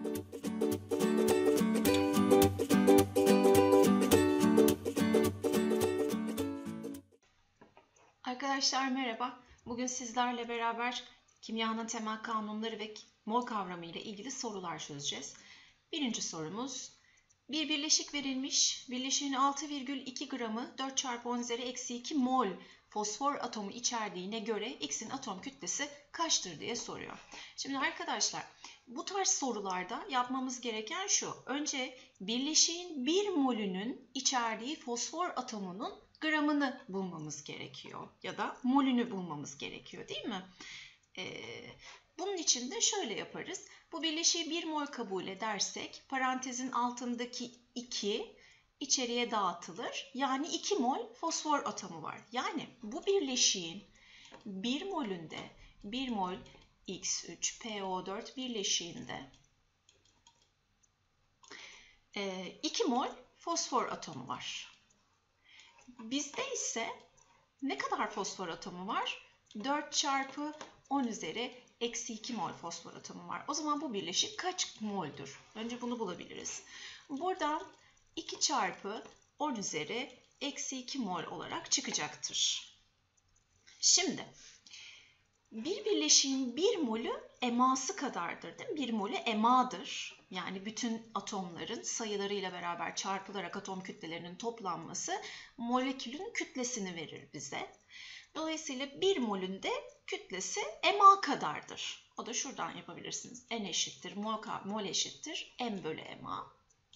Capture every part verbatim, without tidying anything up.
Arkadaşlar merhaba. Bugün sizlerle beraber kimyanın temel kanunları ve mol kavramı ile ilgili sorular çözeceğiz. Birinci sorumuz. Bir birleşik verilmiş. Birleşiğin altı virgül iki gramı dört çarpı on üzeri eksi iki mol fosfor atomu içerdiğine göre X'in atom kütlesi kaçtır diye soruyor. Şimdi arkadaşlar bu tarz sorularda yapmamız gereken şu. Önce birleşiğin bir molünün içerdiği fosfor atomunun gramını bulmamız gerekiyor ya da molünü bulmamız gerekiyor değil mi? Ee, bunun için de şöyle yaparız. Bu birleşiği bir mol kabul edersek parantezin altındaki iki içeriye dağıtılır. Yani iki mol fosfor atomu var. Yani bu birleşiğin bir molünde bir mol X üç P O dört birleşiğinde iki mol fosfor atomu var. Bizde ise ne kadar fosfor atomu var? dört çarpı on üzeri eksi iki mol fosfor atomu var. O zaman bu birleşik kaç moldür? Önce bunu bulabiliriz. Buradan iki çarpı on üzeri eksi iki mol olarak çıkacaktır. Şimdi bir birleşiğin bir molü eması kadardır değil mi? Bir molü emadır. Yani bütün atomların sayılarıyla beraber çarpılarak atom kütlelerinin toplanması molekülün kütlesini verir bize. Dolayısıyla bir molün de kütlesi ema kadardır. O da şuradan yapabilirsiniz. N eşittir, mol, mol eşittir, M bölü ema.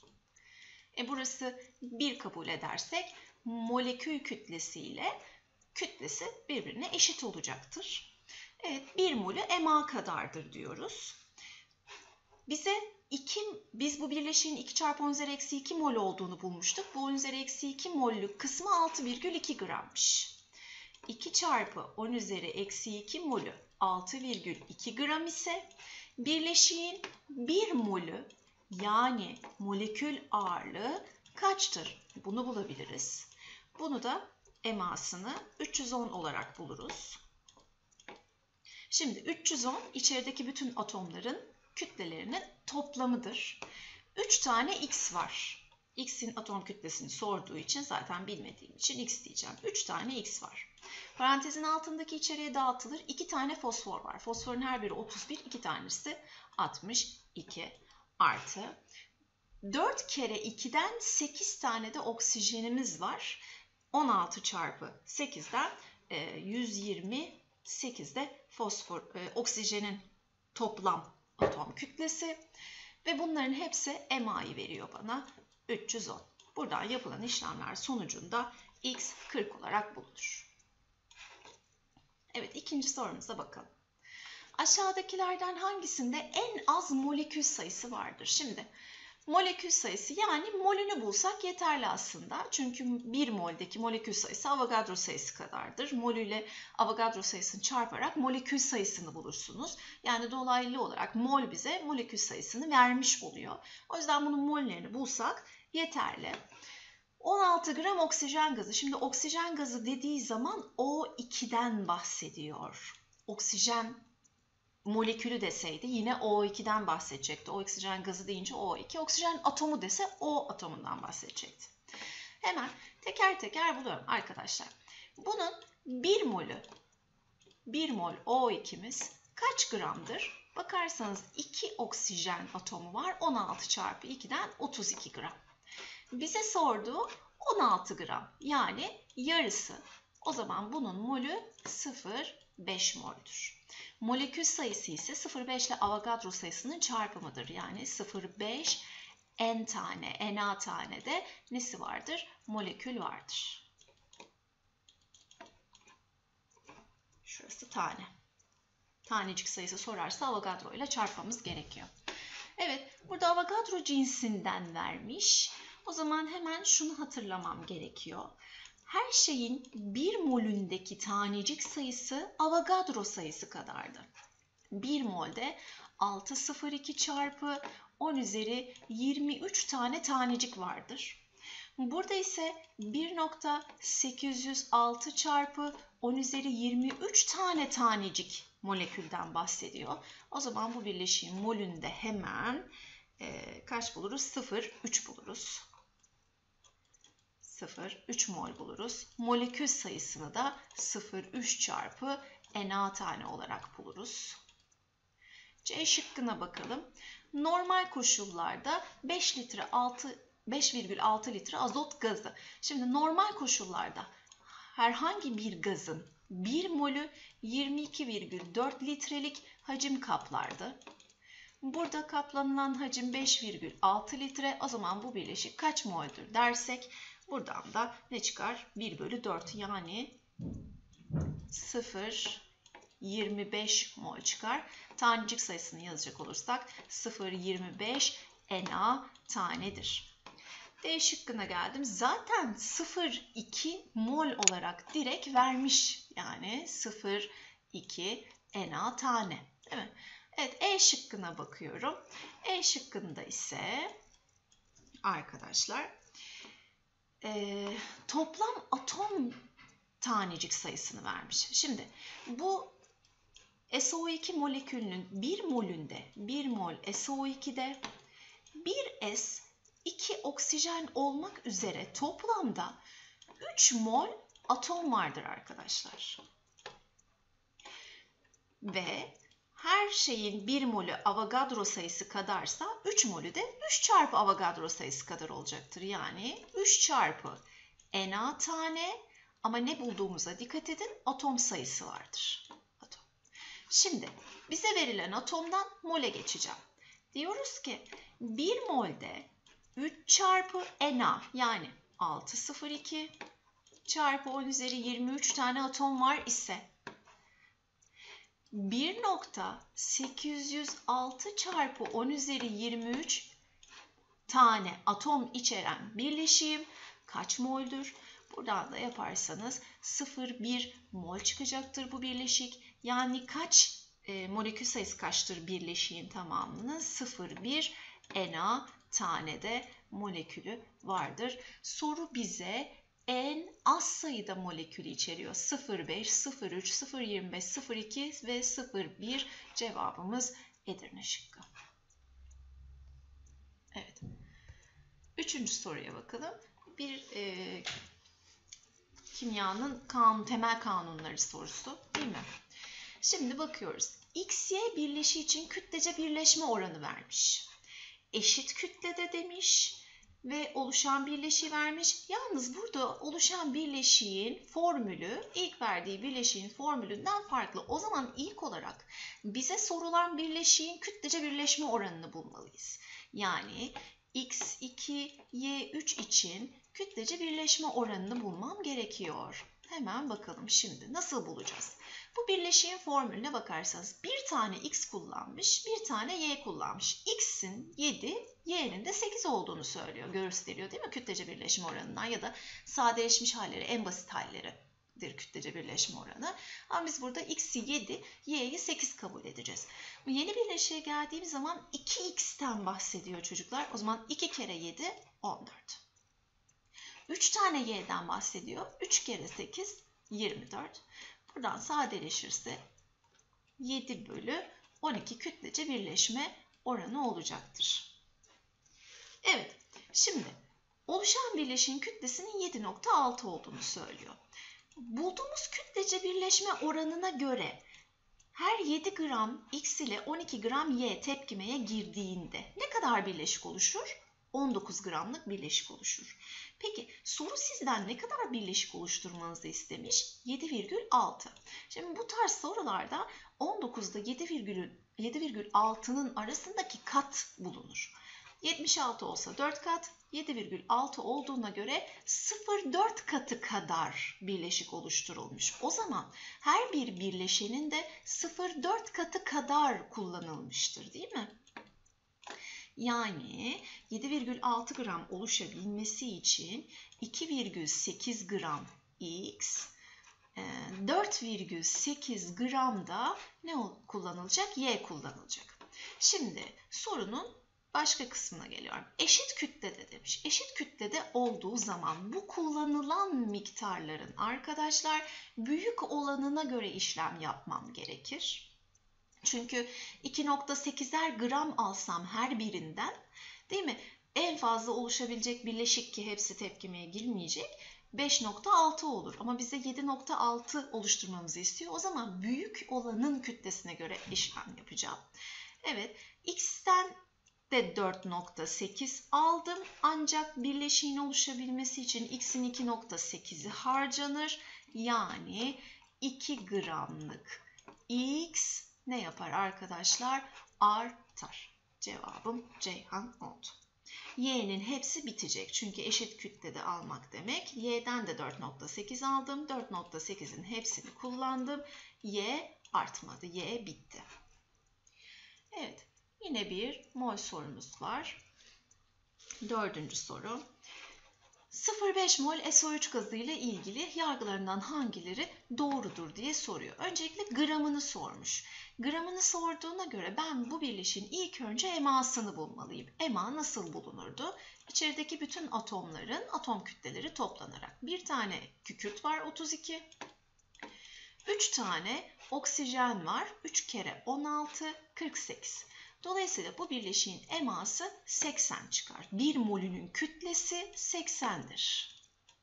E burası bir kabul edersek molekül kütlesiyle kütlesi birbirine eşit olacaktır. Evet, bir molü ema kadardır diyoruz. Bize iki, biz bu birleşiğin iki çarpı on üzeri eksi iki mol olduğunu bulmuştuk. Bu on üzeri eksi iki mollük kısmı altı virgül iki grammış. iki çarpı on üzeri eksi iki molü altı virgül iki gram ise birleşiğin bir molü yani molekül ağırlığı kaçtır? Bunu bulabiliriz. Bunu da emasını üç yüz on olarak buluruz. Şimdi üç yüz on içerideki bütün atomların kütlelerinin toplamıdır. üç tane X var. X'in atom kütlesini sorduğu için zaten bilmediğim için X diyeceğim. üç tane X var. Parantezin altındaki içeriye dağıtılır. iki tane fosfor var. Fosforun her biri otuz bir, iki tanesi altmış iki artı. dört kere ikiden sekiz tane de oksijenimiz var. on altı çarpı sekizden yüz yirmi sekiz de fosfor, e, oksijenin toplam atom kütlesi ve bunların hepsi ema'yı veriyor bana üç yüz on. Buradan yapılan işlemler sonucunda X kırk olarak bulunur. Evet, ikinci sorumuza bakalım. Aşağıdakilerden hangisinde en az molekül sayısı vardır? Şimdi molekül sayısı yani molünü bulsak yeterli aslında. Çünkü bir moldeki molekül sayısı Avogadro sayısı kadardır. Molüyle Avogadro sayısını çarparak molekül sayısını bulursunuz. Yani dolaylı olarak mol bize molekül sayısını vermiş oluyor. O yüzden bunun mollerini bulsak yeterli. on altı gram oksijen gazı. Şimdi oksijen gazı dediği zaman O iki'den bahsediyor. Oksijen molekülü deseydi yine O iki'den bahsedecekti. O oksijen gazı deyince O iki. Oksijen atomu dese O atomundan bahsedecekti. Hemen teker teker buluyorum arkadaşlar. Bunun bir molü, bir mol O iki'miz kaç gramdır? Bakarsanız iki oksijen atomu var. on altı çarpı iki'den otuz iki gram. Bize sorduğu on altı gram yani yarısı. O zaman bunun molü sıfır virgül beş mol'dür. Molekül sayısı ise sıfır virgül beş ile Avogadro sayısının çarpımıdır. Yani sıfır virgül beş N tane, Na tane de nesi vardır? Molekül vardır. Şurası tane. Tanecik sayısı sorarsa Avogadro ile çarpmamız gerekiyor. Evet, burada Avogadro cinsinden vermiş. O zaman hemen şunu hatırlamam gerekiyor. Her şeyin bir molündeki tanecik sayısı Avogadro sayısı kadardı. bir molde altı virgül sıfır iki çarpı on üzeri yirmi üç tane tanecik vardır. Burada ise bir virgül sekiz yüz altı çarpı on üzeri yirmi üç tane tanecik molekülden bahsediyor. O zaman bu birleşiğin molünde hemen e, kaç buluruz? sıfır virgül üç buluruz. sıfır virgül üç mol buluruz. Molekül sayısını da sıfır virgül üç çarpı Na tane olarak buluruz. C şıkkına bakalım. Normal koşullarda beş litre altı beş virgül altı litre azot gazı. Şimdi normal koşullarda herhangi bir gazın bir molü yirmi iki virgül dört litrelik hacim kaplardı. Burada kaplanılan hacim beş virgül altı litre. O zaman bu bileşik kaç mol'dür dersek buradan da ne çıkar? bir bölü dört yani sıfır virgül yirmi beş mol çıkar. Tanecik sayısını yazacak olursak sıfır virgül yirmi beş Na tanedir. D şıkkına geldim. Zaten sıfır virgül iki mol olarak direkt vermiş. Yani sıfır virgül iki Na tane. Değil mi? Evet, E şıkkına bakıyorum. E şıkkında ise arkadaşlar e, toplam atom tanecik sayısını vermiş. Şimdi bu S O iki molekülünün bir molünde, bir mol S O iki'de bir S, iki oksijen olmak üzere toplamda üç mol atom vardır arkadaşlar. Ve her şeyin bir molü Avogadro sayısı kadarsa üç molü de üç çarpı Avogadro sayısı kadar olacaktır. Yani üç çarpı Na tane ama ne bulduğumuza dikkat edin, atom sayısı vardır. Atom. Şimdi bize verilen atomdan mole geçeceğim. Diyoruz ki bir molde üç çarpı Na yani altı virgül sıfır iki çarpı on üzeri yirmi üç tane atom var ise bir nokta sekiz yüz altı çarpı on üzeri yirmi üç tane atom içeren birleşim kaç mol'dür? Buradan da yaparsanız sıfır virgül bir mol çıkacaktır bu birleşik. Yani kaç e, molekül sayısı kaçtır birleşiğin tamamının? sıfır virgül bir Na tane de molekülü vardır. Soru bize en az sayıda molekülü içeriyor. sıfır virgül beş, sıfır virgül üç, sıfır virgül yirmi beş, sıfır virgül iki ve sıfır virgül bir cevabımız Edirne şıkkı. Evet. Üçüncü soruya bakalım. Bir e, kimyanın kanun, temel kanunları sorusu değil mi? Şimdi bakıyoruz. X Y birleşiği için kütlece birleşme oranı vermiş. Eşit kütlede demiş ve oluşan birleşiği vermiş. Yalnız burada oluşan birleşiğin formülü ilk verdiği birleşiğin formülünden farklı. O zaman ilk olarak bize sorulan birleşiğin kütlece birleşme oranını bulmalıyız. Yani X iki, Y üç için kütlece birleşme oranını bulmam gerekiyor. Hemen bakalım şimdi nasıl bulacağız? Bu birleşiğin formülüne bakarsanız bir tane X kullanmış, bir tane Y kullanmış. X'in yedi, Y'nin de sekiz olduğunu söylüyor, gösteriyor değil mi? Kütlece birleşme oranından ya da sadeleşmiş halleri, en basit halleridir kütlece birleşme oranı. Ama biz burada X'i yedi, Y'yi sekiz kabul edeceğiz. Bu yeni birleşiğe geldiğimiz zaman iki X'ten bahsediyor çocuklar. O zaman iki kere yedi, on dört. üç tane Y'den bahsediyor. üç kere sekiz, yirmi dört. Buradan sadeleşirse yedi bölü on iki kütlece birleşme oranı olacaktır. Evet, şimdi oluşan birleşiğin kütlesinin yedi nokta altı olduğunu söylüyor. Bulduğumuz kütlece birleşme oranına göre her yedi gram X ile on iki gram Y tepkimeye girdiğinde ne kadar birleşik oluşur? on dokuz gramlık birleşik oluşur. Peki soru sizden ne kadar birleşik oluşturmanızı istemiş? yedi virgül altı. Şimdi bu tarz sorularda on dokuzda yedi virgül altı'nın arasındaki kat bulunur. yetmiş altı olsa dört kat, yedi virgül altı olduğuna göre sıfır virgül dört katı kadar birleşik oluşturulmuş. O zaman her bir birleşenin de sıfır virgül dört katı kadar kullanılmıştır değil mi? Yani yedi virgül altı gram oluşabilmesi için iki virgül sekiz gram X, dört virgül sekiz gram da ne kullanılacak? Y kullanılacak. Şimdi sorunun başka kısmına geliyorum. Eşit kütlede demiş. Eşit kütlede olduğu zaman bu kullanılan miktarların arkadaşlar büyük olanına göre işlem yapmam gerekir. Çünkü iki nokta sekizer gram alsam her birinden, değil mi? En fazla oluşabilecek bileşik, ki hepsi tepkimeye girmeyecek, beş nokta altı olur. Ama bize yedi nokta altı oluşturmamızı istiyor. O zaman büyük olanın kütlesine göre işlem yapacağım. Evet, X'ten de dört nokta sekiz aldım. Ancak birleşiğin oluşabilmesi için X'in iki nokta sekizi harcanır. Yani iki gramlık X ne yapar arkadaşlar? Artar. Cevabım Ceyhan oldu. Y'nin hepsi bitecek. Çünkü eşit kütlede almak demek. Y'den de dört nokta sekiz aldım. dört nokta sekizin hepsini kullandım. Y artmadı. Y bitti. Evet. Yine bir mol sorumuz var. Dördüncü soru. sıfır virgül beş mol S O üç gazıyla ilgili yargılarından hangileri doğrudur diye soruyor. Öncelikle gramını sormuş. Gramını sorduğuna göre ben bu birleşiğin ilk önce emasını bulmalıyım. Ema nasıl bulunurdu? İçerideki bütün atomların atom kütleleri toplanarak. Bir tane kükürt var, otuz iki. üç tane oksijen var. üç kere on altı, kırk sekiz. Dolayısıyla bu birleşiğin eması seksen çıkar. bir molünün kütlesi seksendir.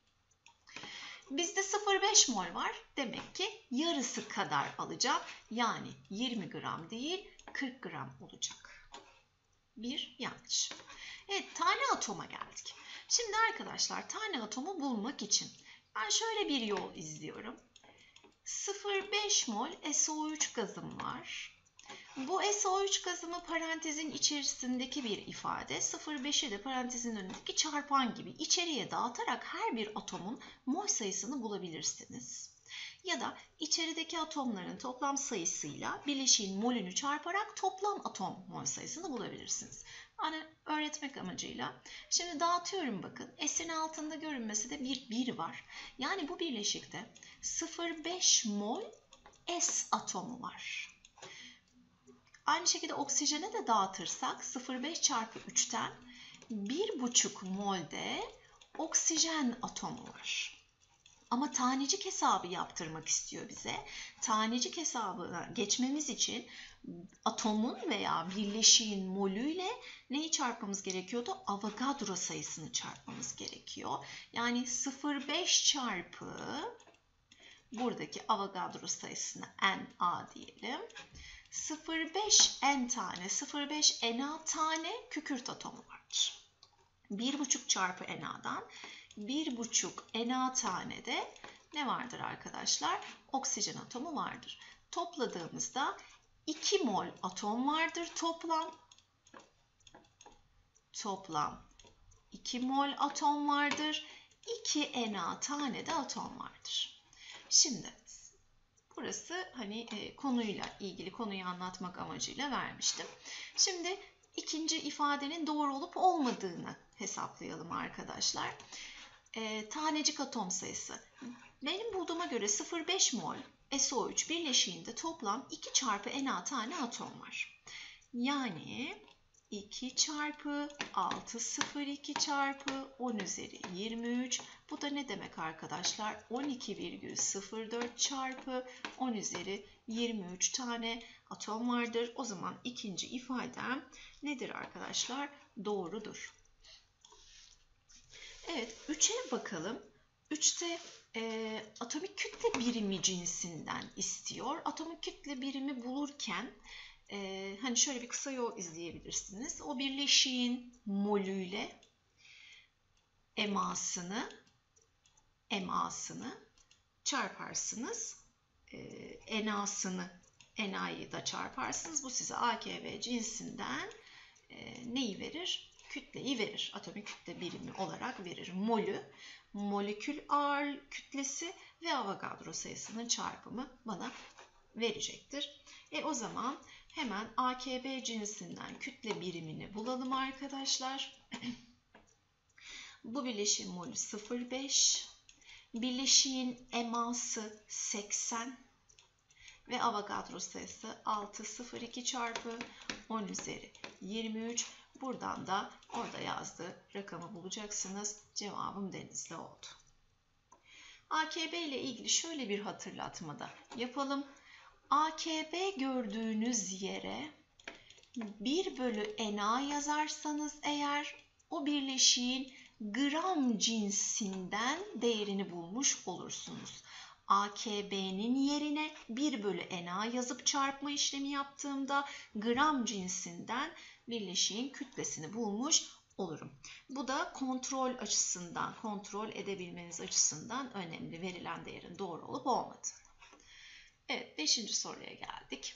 Bizde sıfır virgül beş mol var. Demek ki yarısı kadar alacağım. Yani yirmi gram değil, kırk gram olacak. Bir yanlış. Evet, tane atoma geldik. Şimdi arkadaşlar, tane atomu bulmak için ben şöyle bir yol izliyorum. sıfır virgül beş mol S O üç gazım var. Bu S O üç gazımı parantezin içerisindeki bir ifade, sıfır virgül beşi de parantezin önündeki çarpan gibi içeriye dağıtarak her bir atomun mol sayısını bulabilirsiniz. Ya da içerideki atomların toplam sayısıyla bileşiğin molünü çarparak toplam atom mol sayısını bulabilirsiniz. Hani öğretmek amacıyla. Şimdi dağıtıyorum bakın. S'in altında görünmesi de bir bir var. Yani bu birleşikte sıfır virgül beş mol S atomu var. Aynı şekilde oksijene de dağıtırsak sıfır virgül beş çarpı üçten bir buçuk molde oksijen atomu var. Ama tanecik hesabı yaptırmak istiyor bize. Tanecik hesabına geçmemiz için atomun veya birleşiğin molüyle neyi çarpmamız gerekiyordu? Avogadro sayısını çarpmamız gerekiyor. Yani sıfır virgül beş çarpı buradaki Avogadro sayısına Na diyelim. sıfır virgül beş N tane, sıfır virgül beş Na tane kükürt atomu vardır. bir buçuk çarpı Na'dan bir buçuk Na tane de ne vardır arkadaşlar? Oksijen atomu vardır. Topladığımızda iki mol atom vardır toplam. Toplam iki mol atom vardır. iki Na tane de atom vardır. Şimdi burası hani e, konuyla ilgili, konuyu anlatmak amacıyla vermiştim. Şimdi ikinci ifadenin doğru olup olmadığını hesaplayalım arkadaşlar. E, tanecik atom sayısı. Benim bulduğuma göre sıfır virgül beş mol S O üç birleşiğinde toplam iki çarpı Na tane atom var. Yani iki çarpı altı sıfır iki çarpı on üzeri yirmi üç. Bu da ne demek arkadaşlar? on iki virgül sıfır dört çarpı on üzeri yirmi üç tane atom vardır. O zaman ikinci ifadem nedir arkadaşlar? Doğrudur. Evet, üçe bakalım. üçte e, atomik kütle birimi cinsinden istiyor. Atomik kütle birimi bulurken Ee, hani şöyle bir kısa yol izleyebilirsiniz. O birleşiğin molüyle emasını emasını çarparsınız. Ee, Na'sını Na'yı da çarparsınız. Bu size A K B cinsinden e, neyi verir? Kütleyi verir. Atomik kütle birimi olarak verir. Molü, molekül ağırlık kütlesi ve Avogadro sayısının çarpımı bana verecektir. E o zaman hemen A K B cinsinden kütle birimini bulalım arkadaşlar. Bu bileşiğin molü sıfır virgül beş, bileşiğin eması seksen ve Avogadro sayısı altı sıfır iki çarpı on üzeri yirmi üç. Buradan da orada yazdığı rakamı bulacaksınız. Cevabım denizli oldu. A K B ile ilgili şöyle bir hatırlatma da yapalım. A K B gördüğünüz yere bir bölü Na yazarsanız eğer o birleşiğin gram cinsinden değerini bulmuş olursunuz. A K B'nin yerine bir bölü Na yazıp çarpma işlemi yaptığımda gram cinsinden birleşiğin kütlesini bulmuş olurum. Bu da kontrol açısından, kontrol edebilmeniz açısından önemli, verilen değerin doğru olup olmadığını. Evet, beşinci soruya geldik.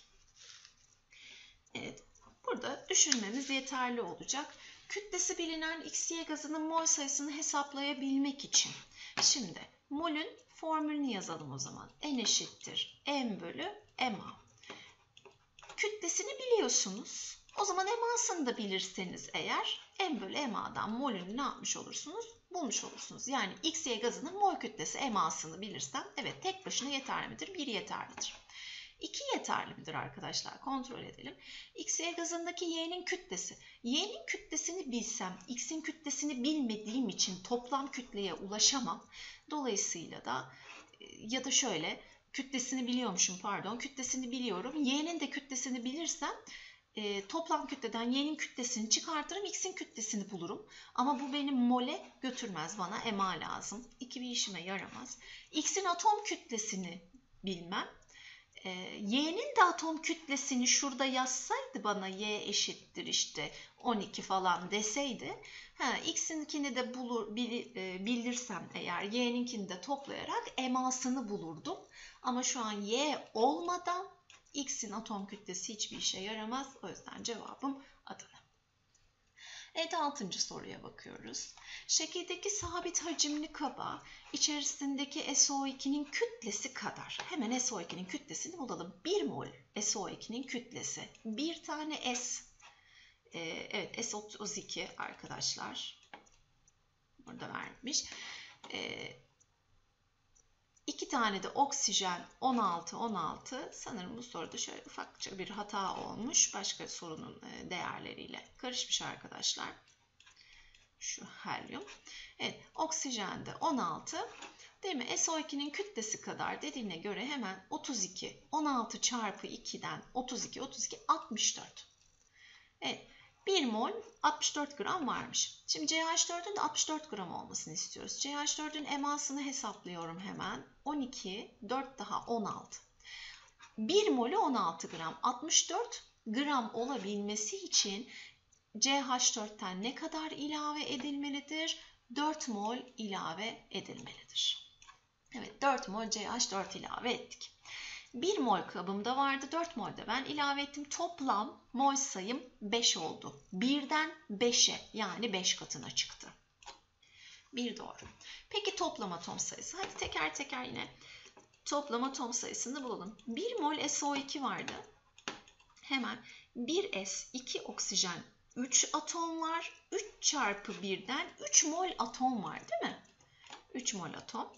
Evet, burada düşünmemiz yeterli olacak. Kütlesi bilinen X Y gazının mol sayısını hesaplayabilmek için. Şimdi molün formülünü yazalım o zaman. N eşittir M bölü M A. Kütlesini biliyorsunuz. O zaman M A'sını da bilirseniz eğer M bölü M A'dan molünü ne yapmış olursunuz? Bulmuş olursunuz. Yani X Y gazının mol kütlesi M A'sını bilirsem evet tek başına yeterli midir? bir yeterlidir. iki yeterli midir arkadaşlar? Kontrol edelim. X Y gazındaki Y'nin kütlesi. Y'nin kütlesini bilsem, X'in kütlesini bilmediğim için toplam kütleye ulaşamam. Dolayısıyla da ya da şöyle kütlesini biliyormuşum pardon. Kütlesini biliyorum. Y'nin de kütlesini bilirsem e, toplam kütleden Y'nin kütlesini çıkartırım. X'in kütlesini bulurum. Ama bu benim mole götürmez. Bana M A lazım. İki bir işime yaramaz. X'in atom kütlesini bilmem. Y'nin de atom kütlesini şurada yazsaydı bana Y eşittir işte on iki falan deseydi X'inkini de bulur, bilirsem eğer Y'ninkini de toplayarak M A'sını bulurdum. Ama şu an Y olmadan X'in atom kütlesi hiçbir işe yaramaz. O yüzden cevabım Adana. Evet, altıncı soruya bakıyoruz. Şekildeki sabit hacimli kaba içerisindeki S O ikinin kütlesi kadar. Hemen S O ikinin kütlesini bulalım. bir mol S O ikinin kütlesi. Bir tane S. Ee, evet, S otuz iki arkadaşlar. Burada vermiş. Ee, iki tane de oksijen on altı on altı. Sanırım bu soruda şöyle ufakça bir hata olmuş. Başka sorunun değerleriyle karışmış arkadaşlar. Şu helyum. Evet, oksijen de on altı. Değil mi? S O ikinin kütlesi kadar dediğine göre hemen otuz iki. on altı çarpı ikiden otuz iki, otuz iki, altmış dört. Evet, bir mol altmış dört gram varmış. Şimdi C H dördün de altmış dört gram olmasını istiyoruz. C H dördün M A'sını hesaplıyorum hemen. on iki, dört daha on altı. bir molü on altı gram. altmış dört gram olabilmesi için C H dörtten ne kadar ilave edilmelidir? dört mol ilave edilmelidir. Evet, dört mol C H dört ilave ettik. bir mol kabımda vardı, dört mol de ben ilave ettim. Toplam mol sayım beş oldu. birden beşe yani beş katına çıktı. bir doğru. Peki toplam atom sayısı. Hadi teker teker yine toplam atom sayısını bulalım. bir mol S O iki vardı. Hemen bir S, iki oksijen, üç atom var. üç çarpı birden üç mol atom var değil mi? üç mol atom.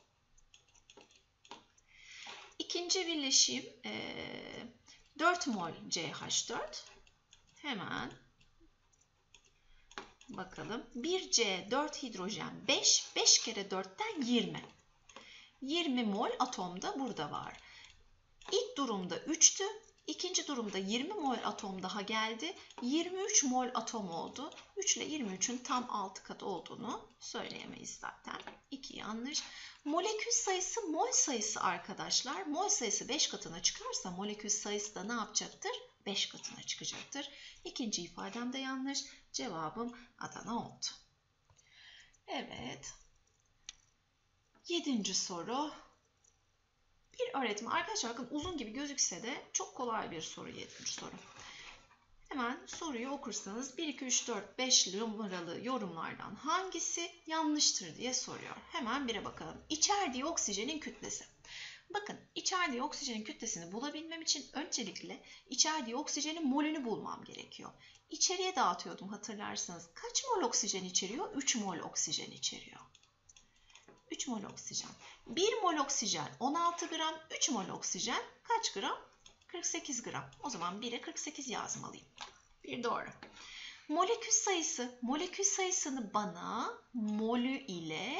İkinci birleşim e, dört mol C H dört. Hemen bakalım. bir C, dört hidrojen, beş. beş kere dörtten yirmi. yirmi mol atom da burada var. İlk durumda üçtü. İkinci durumda yirmi mol atom daha geldi. yirmi üç mol atom oldu. üç ile yirmi üçün tam altı katı olduğunu söyleyemeyiz zaten. iki yanlış. Molekül sayısı mol sayısı arkadaşlar. Mol sayısı beş katına çıkarsa molekül sayısı da ne yapacaktır? beş katına çıkacaktır. İkinci ifadem de yanlış. Cevabım Adana oldu. Evet. Yedinci soru. Bir öğretmen, arkadaşlar bakın uzun gibi gözükse de çok kolay bir soru, yedinci soru. Hemen soruyu okursanız bir, iki, üç, dört, beş numaralı yorumlardan hangisi yanlıştır diye soruyor. Hemen bire bakalım. İçerdiği oksijenin kütlesi. Bakın içerdiği oksijenin kütlesini bulabilmem için öncelikle içerdiği oksijenin molünü bulmam gerekiyor. İçeriye dağıtıyordum hatırlarsanız. Kaç mol oksijen içeriyor? üç mol oksijen içeriyor. üç mol oksijen. bir mol oksijen on altı gram, üç mol oksijen kaç gram? kırk sekiz gram. O zaman bire kırk sekiz yazmalıyım. bir doğru. Molekül sayısı. Molekül sayısını bana molü ile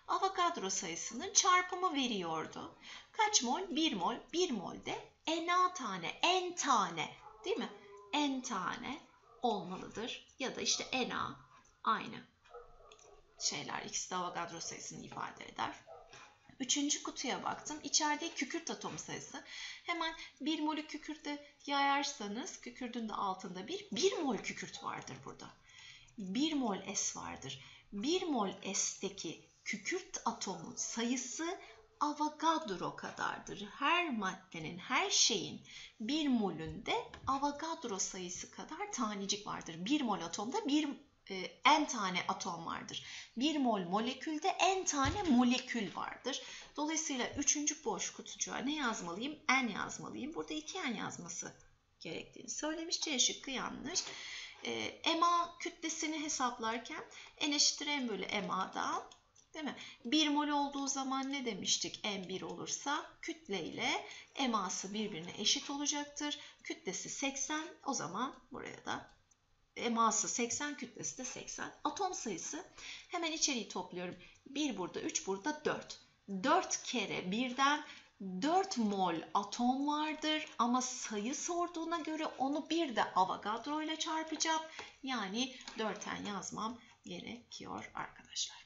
Avogadro sayısının çarpımı veriyordu. Kaç mol? bir mol. bir molde Na tane, N tane, değil mi? N tane olmalıdır. Ya da işte Na aynı şeyler. İkisi de Avogadro sayısını ifade eder. Üçüncü kutuya baktım. İçeride kükürt atomu sayısı. Hemen bir molü kükürtte yayarsanız kükürdün de altında bir, bir mol kükürt vardır burada. bir mol S vardır. bir mol S'teki kükürt atomu sayısı Avogadro kadardır. Her maddenin, her şeyin bir molünde Avogadro sayısı kadar tanecik vardır. bir mol atomda bir e, n tane atom vardır. bir mol molekülde n tane molekül vardır. Dolayısıyla üçüncü boş kutucuğa ne yazmalıyım? N yazmalıyım. Burada iki n yazması gerektiğini söylemiş. C şıkkı yanlış. E, Ma kütlesini hesaplarken N eşittir M bölü Ma'dan, değil mi? bir mol olduğu zaman ne demiştik? M bir olursa kütle ile Ma'sı birbirine eşit olacaktır. Kütlesi seksen, o zaman buraya da Ma'sı seksen, kütlesi de seksen. Atom sayısı, hemen içeriği topluyorum. bir burada, üç burada, dört. dört kere birden dört mol atom vardır ama sayı sorduğuna göre onu bir de Avogadro ile çarpacağım. Yani dört n yazmam gerekiyor arkadaşlar.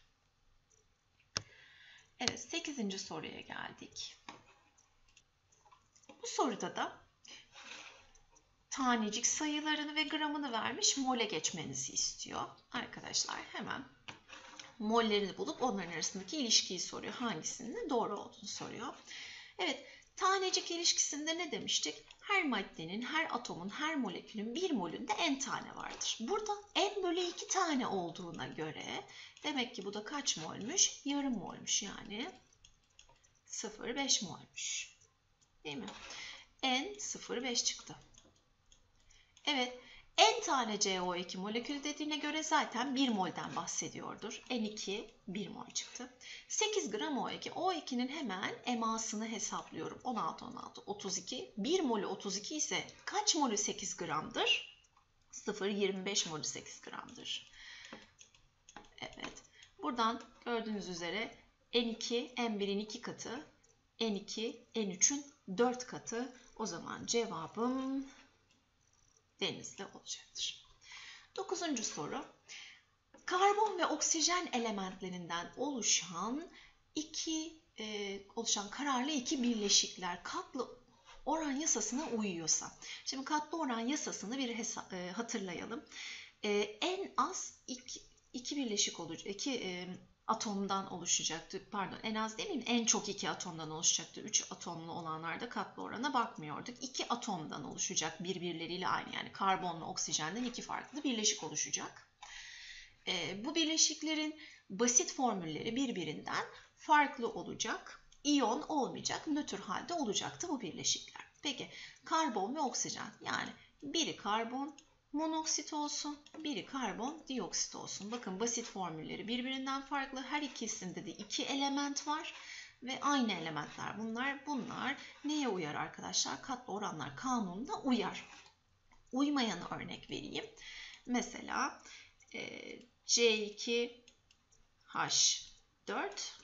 Evet, sekizinci soruya geldik. Bu soruda da tanecik sayılarını ve gramını vermiş, mole geçmenizi istiyor. Arkadaşlar hemen mollerini bulup onların arasındaki ilişkiyi soruyor. Hangisinin doğru olduğunu soruyor. Evet, tanecik ilişkisinde ne demiştik? Her maddenin, her atomun, her molekülün bir molünde n tane vardır. Burada n bölü iki tane olduğuna göre demek ki bu da kaç molmuş? Yarım molmuş, yani sıfır virgül beş molmuş. Değil mi? N sıfır virgül beş çıktı. Evet, n tane C O iki molekül dediğine göre zaten bir molden bahsediyordur. N iki bir mol çıktı. sekiz gram O iki. O ikinin hemen Ma'sını hesaplıyorum. on altı, on altı, otuz iki. bir molü otuz iki ise kaç molü sekiz gramdır? sıfır virgül yirmi beş molü sekiz gramdır. Evet. Buradan gördüğünüz üzere N iki, N birin iki katı, N iki, N üçün dört katı. O zaman cevabım denizli olacaktır. Dokuzuncu soru. Karbon ve oksijen elementlerinden oluşan iki e, oluşan kararlı iki birleşikler katlı oran yasasına uyuyorsa. Şimdi katlı oran yasasını bir hesa- e, hatırlayalım. E, en az iki, iki birleşik olacak, iki e, atomdan oluşacaktı. Pardon, en az demeyeyim, en çok iki atomdan oluşacaktı. Üç atomlu olanlarda katlı orana bakmıyorduk. İki atomdan oluşacak, birbirleriyle aynı, yani karbonla oksijenden iki farklı birleşik oluşacak. E, bu birleşiklerin basit formülleri birbirinden farklı olacak. İyon olmayacak, nötr halde olacaktı bu birleşikler. Peki karbon ve oksijen, yani biri karbon monoksit olsun, biri karbon dioksit olsun. Bakın basit formülleri birbirinden farklı. Her ikisinde de iki element var ve aynı elementler bunlar. Bunlar neye uyar arkadaşlar? Katlı oranlar kanununa uyar. Uymayanı örnek vereyim. Mesela e, C iki H dört,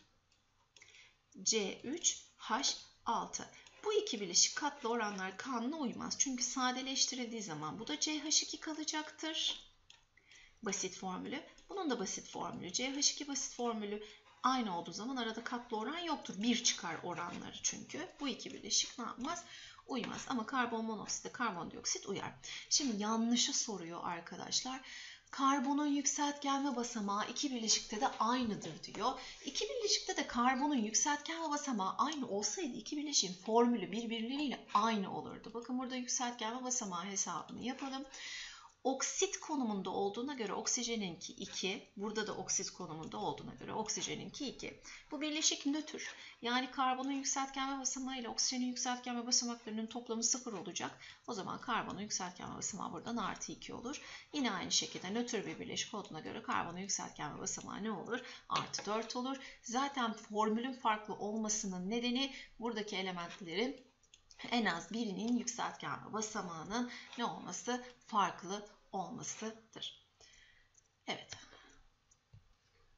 C üç H altı. Bu iki bileşik katlı oranlar kanuna uymaz. Çünkü sadeleştirildiği zaman bu da C H iki kalacaktır. Basit formülü. Bunun da basit formülü. C H iki basit formülü aynı olduğu zaman arada katlı oran yoktur. bir çıkar oranları çünkü. Bu iki bileşik ne yapmaz? Uymaz. Ama karbon monoksitte karbondioksit uyar. Şimdi yanlışı soruyor arkadaşlar. Karbonun yükseltgenme basamağı iki birleşikte de aynıdır diyor. İki birleşikte de karbonun yükseltgenme basamağı aynı olsaydı iki birleşiğin formülü birbirleriyle aynı olurdu. Bakın burada yükseltgenme basamağı hesabını yapalım. Oksit konumunda olduğuna göre oksijeninki iki, burada da oksit konumunda olduğuna göre oksijeninki iki. Bu birleşik nötr. Yani karbonun yükseltgenme basamağı ile oksijenin yükseltgenme basamaklarının toplamı sıfır olacak. O zaman karbonun yükseltgenme basamağı buradan artı iki olur. Yine aynı şekilde nötr bir birleşik olduğuna göre karbonun yükseltgenme basamağı ne olur? Artı dört olur. Zaten formülün farklı olmasının nedeni buradaki elementlerin en az birinin yükseltgenme basamağının ne olması? Farklı olmasıdır. Evet.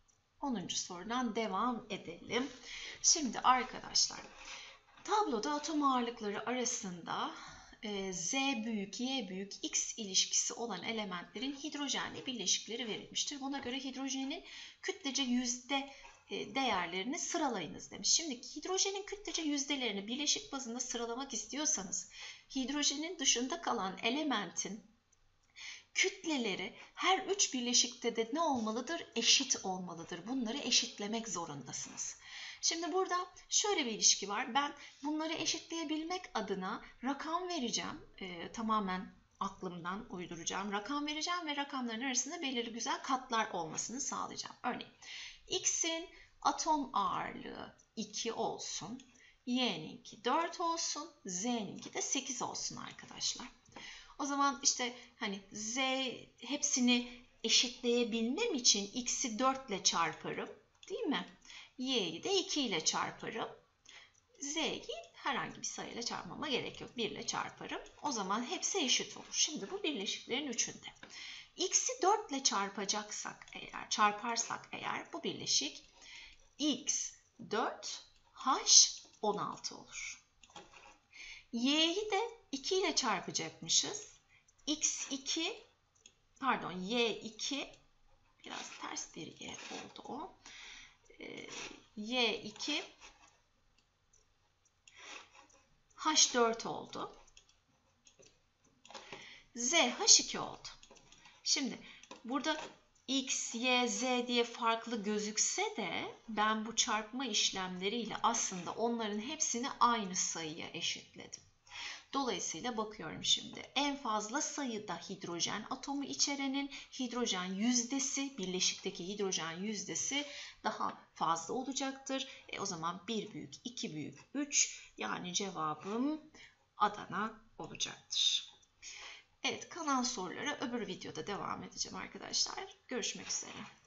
onuncu sorudan devam edelim. Şimdi arkadaşlar, tabloda atom ağırlıkları arasında e, Z büyük, Y büyük, X ilişkisi olan elementlerin hidrojenli bileşikleri verilmiştir. Buna göre hidrojenin kütlece yüzde e, değerlerini sıralayınız demiş. Şimdi hidrojenin kütlece yüzdelerini bileşik bazında sıralamak istiyorsanız, hidrojenin dışında kalan elementin kütleleri her üç bileşikte de ne olmalıdır? Eşit olmalıdır. Bunları eşitlemek zorundasınız. Şimdi burada şöyle bir ilişki var. Ben bunları eşitleyebilmek adına rakam vereceğim. Ee, tamamen aklımdan uyduracağım. Rakam vereceğim ve rakamların arasında belirli güzel katlar olmasını sağlayacağım. Örneğin X'in atom ağırlığı iki olsun. Y'ninki dört olsun. Z'ninki de sekiz olsun arkadaşlar. O zaman işte hani Z hepsini eşitleyebilmem için X'i dört ile çarparım. Değil mi? Y'yi de iki ile çarparım. Z'yi herhangi bir sayıyla çarpmama gerek yok. bir ile çarparım. O zaman hepsi eşit olur. Şimdi bu birleşiklerin üçünde. X'i dört ile çarpacaksak eğer, çarparsak eğer bu birleşik X dört, H on altı olur. Y'yi de iki ile çarpacakmışız. X iki, pardon Y iki, biraz ters bir Y oldu o. Ee, Y iki, H dört oldu. Z H iki oldu. Şimdi burada X, Y, Z diye farklı gözükse de ben bu çarpma işlemleriyle aslında onların hepsini aynı sayıya eşitledim. Dolayısıyla bakıyorum şimdi. En fazla sayıda hidrojen atomu içerenin hidrojen yüzdesi, birleşikteki hidrojen yüzdesi daha fazla olacaktır. E o zaman bir büyük, iki büyük, üç, yani cevabım Adana olacaktır. Evet, kalan sorulara öbür videoda devam edeceğim arkadaşlar. Görüşmek üzere.